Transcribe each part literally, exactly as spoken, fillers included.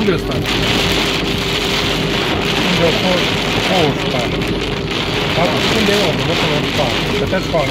Unde stai? Unde a fost? Au stat. Acum unde e omul? Nu până în spate. Că te spală.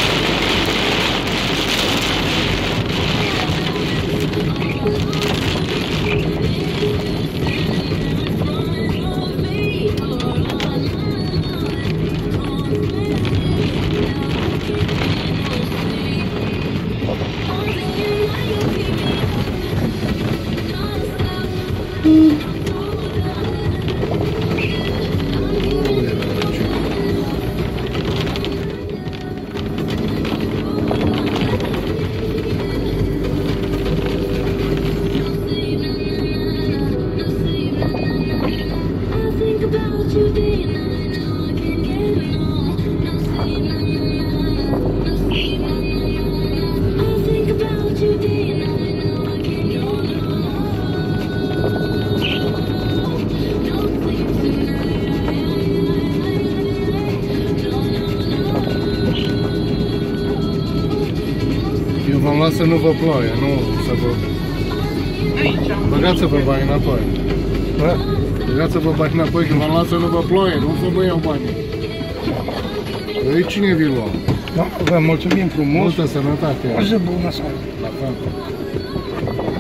Eu v-am luat să nu vă ploie, nu să vă... Aici. Băgați-vă bani înapoi. Băgați-vă bani înapoi că v-am luat să nu vă ploie, nu să vă iau banii. Ei, cine vi-l lua? Da, vă mulțumim frumos. Multă sănătate. O zi bună să ai. La fel.